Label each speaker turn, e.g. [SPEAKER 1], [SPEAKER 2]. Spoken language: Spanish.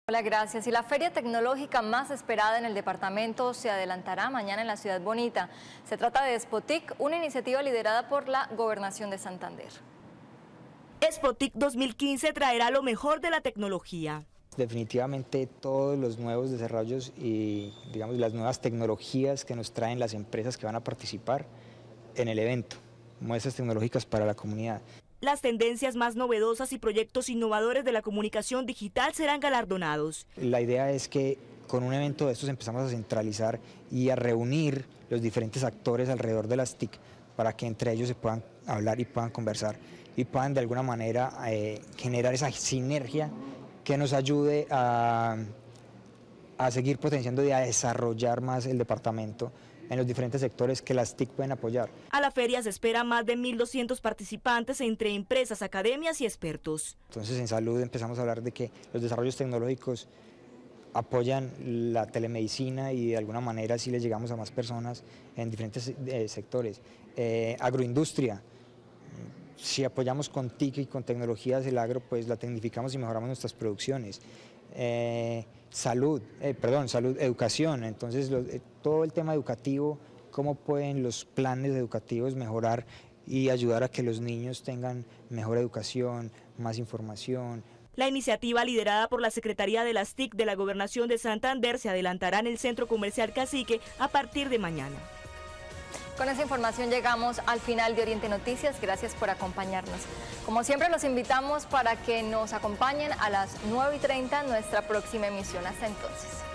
[SPEAKER 1] Hola, gracias. Y la feria tecnológica más esperada en el departamento se adelantará mañana en la Ciudad Bonita. Se trata de Spotic, una iniciativa liderada por la Gobernación de Santander.
[SPEAKER 2] Spotic 2015 traerá lo mejor de la tecnología.
[SPEAKER 3] Definitivamente todos los nuevos desarrollos y las nuevas tecnologías que nos traen las empresas que van a participar en el evento, muestras tecnológicas para la comunidad.
[SPEAKER 2] Las tendencias más novedosas y proyectos innovadores de la comunicación digital serán galardonados.
[SPEAKER 3] La idea es que con un evento de estos empezamos a centralizar y a reunir los diferentes actores alrededor de las TIC para que entre ellos se puedan hablar y puedan conversar y puedan de alguna manera generar esa sinergia que nos ayude a seguir potenciando y a desarrollar más el departamento en los diferentes sectores que las TIC pueden apoyar.
[SPEAKER 2] A la feria se espera más de 1.200 participantes entre empresas, academias y expertos.
[SPEAKER 3] Entonces en salud empezamos a hablar de que los desarrollos tecnológicos apoyan la telemedicina y de alguna manera así les llegamos a más personas en diferentes sectores. Agroindustria, si apoyamos con TIC y con tecnologías el agro, pues la tecnificamos y mejoramos nuestras producciones. Educación, entonces todo el tema educativo, cómo pueden los planes educativos mejorar y ayudar a que los niños tengan mejor educación, más información.
[SPEAKER 2] La iniciativa liderada por la Secretaría de las TIC de la Gobernación de Santander se adelantará en el Centro Comercial Cacique a partir de mañana.
[SPEAKER 1] Con esa información llegamos al final de Oriente Noticias. Gracias por acompañarnos. Como siempre, los invitamos para que nos acompañen a las 9:30 en nuestra próxima emisión. Hasta entonces.